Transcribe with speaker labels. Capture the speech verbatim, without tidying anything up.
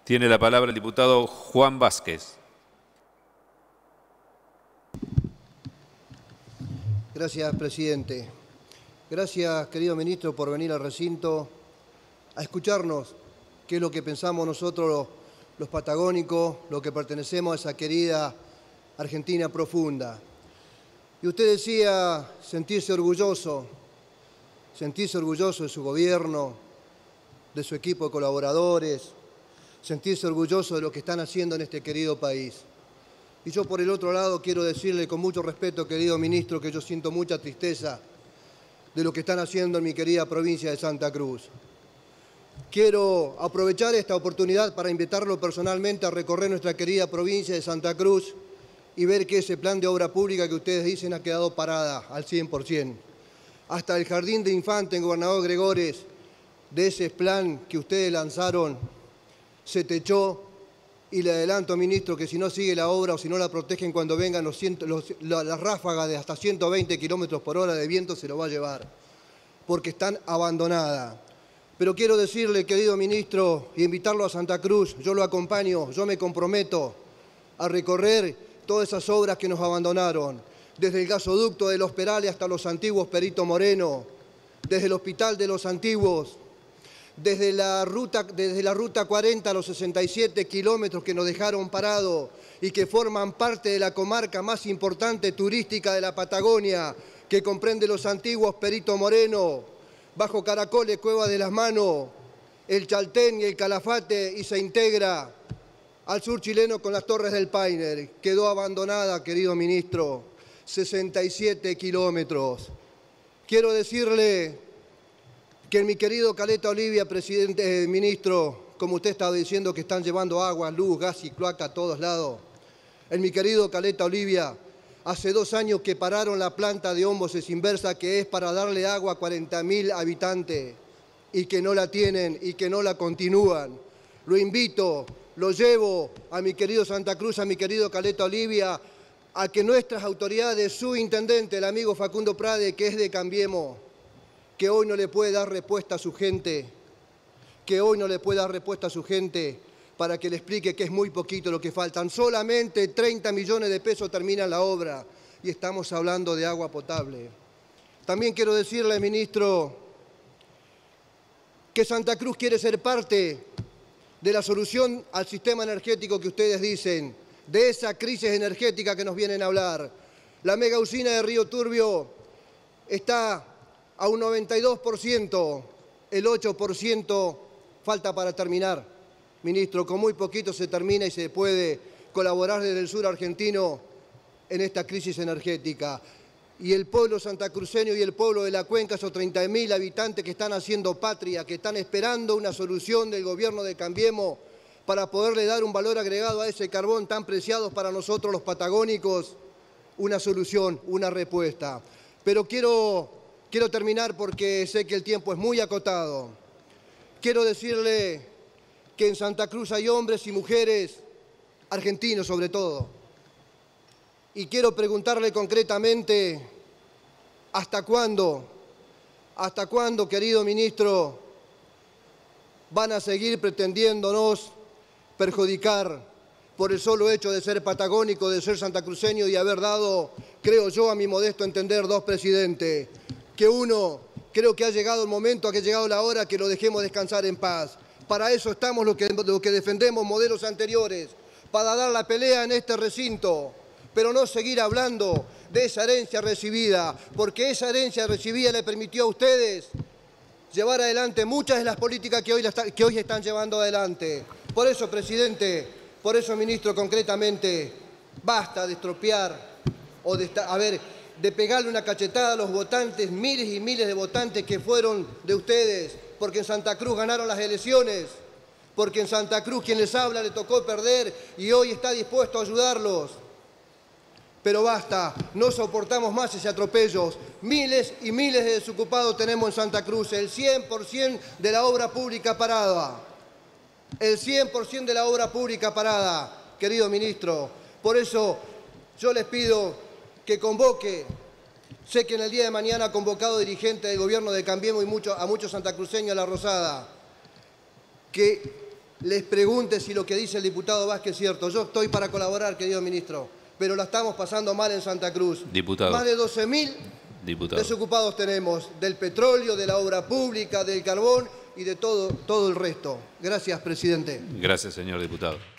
Speaker 1: Tiene la palabra el diputado Juan Vázquez.
Speaker 2: Gracias, presidente. Gracias, querido ministro, por venir al recinto a escucharnos qué es lo que pensamos nosotros los, los patagónicos, los que pertenecemos a esa querida Argentina profunda. Y usted decía sentirse orgulloso, sentirse orgulloso de su gobierno, de su equipo de colaboradores, sentirse orgulloso de lo que están haciendo en este querido país. Y yo, por el otro lado, quiero decirle con mucho respeto, querido ministro, que yo siento mucha tristeza de lo que están haciendo en mi querida provincia de Santa Cruz. Quiero aprovechar esta oportunidad para invitarlo personalmente a recorrer nuestra querida provincia de Santa Cruz y ver que ese plan de obra pública que ustedes dicen ha quedado parada al cien por cien. Hasta el Jardín de Infantes en Gobernador Gregores, de ese plan que ustedes lanzaron, se techó, y le adelanto, ministro, que si no sigue la obra o si no la protegen cuando vengan los ciento, los, la, las ráfagas de hasta ciento veinte kilómetros por hora de viento, se lo va a llevar, porque están abandonadas. Pero quiero decirle, querido ministro, y invitarlo a Santa Cruz, yo lo acompaño, yo me comprometo a recorrer todas esas obras que nos abandonaron, desde el gasoducto de Los Perales hasta los antiguos Perito Moreno, desde el Hospital de los Antiguos, desde la ruta, desde la ruta cuarenta a los sesenta y siete kilómetros que nos dejaron parados y que forman parte de la comarca más importante turística de la Patagonia, que comprende los antiguos Perito Moreno, Bajo Caracoles, Cueva de las Manos, el Chaltén y el Calafate, y se integra al sur chileno con las Torres del Paine. Quedó abandonada, querido ministro, sesenta y siete kilómetros. Quiero decirle que en mi querido Caleta Olivia, presidente, eh, ministro, como usted estaba diciendo que están llevando agua, luz, gas y cloaca a todos lados, en mi querido Caleta Olivia, hace dos años que pararon la planta de ómbosis inversa, que es para darle agua a cuarenta mil habitantes, y que no la tienen y que no la continúan. Lo invito, lo llevo a mi querido Santa Cruz, a mi querido Caleta Olivia, a que nuestras autoridades, su intendente, el amigo Facundo Prade, que es de Cambiemos, que hoy no le puede dar respuesta a su gente, que hoy no le puede dar respuesta a su gente, para que le explique que es muy poquito lo que faltan. Solamente treinta millones de pesos termina la obra y estamos hablando de agua potable. También quiero decirle, ministro, que Santa Cruz quiere ser parte de la solución al sistema energético que ustedes dicen, de esa crisis energética que nos vienen a hablar. La mega usina de Río Turbio está a un noventa y dos por ciento, el ocho por ciento falta para terminar. Ministro, con muy poquito se termina y se puede colaborar desde el sur argentino en esta crisis energética. Y el pueblo santacruceño y el pueblo de la cuenca, esos treinta mil habitantes que están haciendo patria, que están esperando una solución del gobierno de Cambiemos para poderle dar un valor agregado a ese carbón tan preciado para nosotros los patagónicos, una solución, una respuesta. Pero quiero... Quiero terminar porque sé que el tiempo es muy acotado. Quiero decirle que en Santa Cruz hay hombres y mujeres, argentinos sobre todo. Y quiero preguntarle concretamente, ¿hasta cuándo, hasta cuándo, querido ministro, van a seguir pretendiéndonos perjudicar por el solo hecho de ser patagónico, de ser santacruceño y haber dado, creo yo, a mi modesto entender, dos presidentes? Que uno, creo que ha llegado el momento, que ha llegado la hora que lo dejemos descansar en paz. Para eso estamos los que, los que defendemos modelos anteriores, para dar la pelea en este recinto, pero no seguir hablando de esa herencia recibida, porque esa herencia recibida le permitió a ustedes llevar adelante muchas de las políticas que hoy, que hoy están llevando adelante. Por eso, presidente, por eso, ministro, concretamente, basta de estropear o de, a ver, de pegarle una cachetada a los votantes, miles y miles de votantes que fueron de ustedes, porque en Santa Cruz ganaron las elecciones, porque en Santa Cruz quien les habla le tocó perder y hoy está dispuesto a ayudarlos. Pero basta, no soportamos más ese atropello. Miles y miles de desocupados tenemos en Santa Cruz, el cien por cien de la obra pública parada. El cien por cien de la obra pública parada, querido ministro. Por eso yo les pido que convoque, sé que en el día de mañana ha convocado dirigentes del gobierno de Cambiemos y mucho, a muchos santacruceños a la Rosada, que les pregunte si lo que dice el diputado Vázquez es cierto. Yo estoy para colaborar, querido ministro, pero la estamos pasando mal en Santa Cruz.
Speaker 1: Diputado.
Speaker 2: Más de doce mil
Speaker 1: Diputado.
Speaker 2: desocupados tenemos, del petróleo, de la obra pública, del carbón y de todo, todo el resto. Gracias, presidente.
Speaker 1: Gracias, señor diputado.